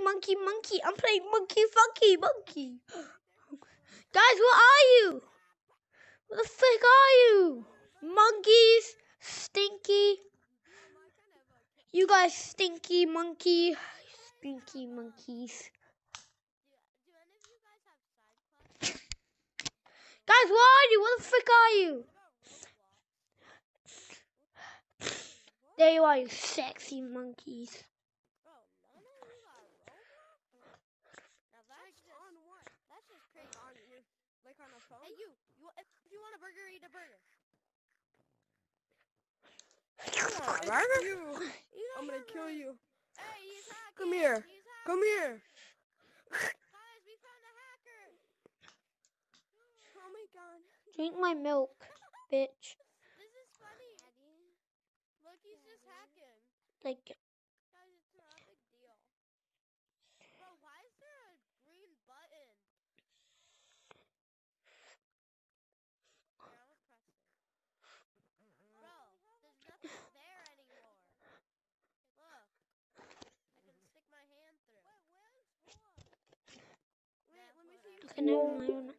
monkey. I'm playing monkey, funky, monkey. Guys, where are you? Where the frick are you? Monkeys, stinky. You guys, stinky monkey, stinky monkeys. Guys, where are you? Where the frick are you? There you are, you sexy monkeys. Hey, if you want a burger, eat a burger. Burger? I'm gonna kill you. Hey, he's hacking. Come here. Come here. Guys, we found a hacker. Oh my god. Drink my milk, bitch. This is funny. Look, he's just hacking. Like, Guys, it's not a big deal. Bro, why is there a green button? Yeah, I'm gonna press it. Bro, there's nothing there anymore. Look. I can stick my hand through. Wait, where's one? Wait, let me see. okay, never mind.